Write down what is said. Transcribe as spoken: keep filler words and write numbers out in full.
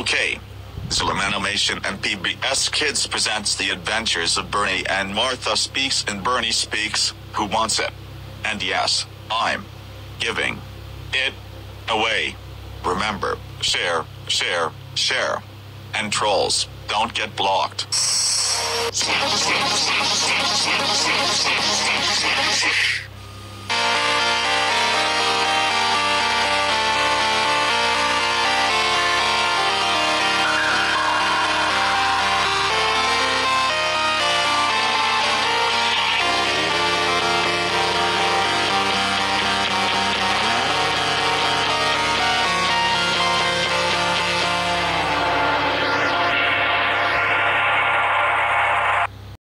Okay. Zillam Animation and P B S Kids presents The Adventures of Bernie and Martha Speaks and Bernie Speaks, Who Wants It? And yes, I'm giving it away. Remember, share, share, share. And trolls, don't get blocked.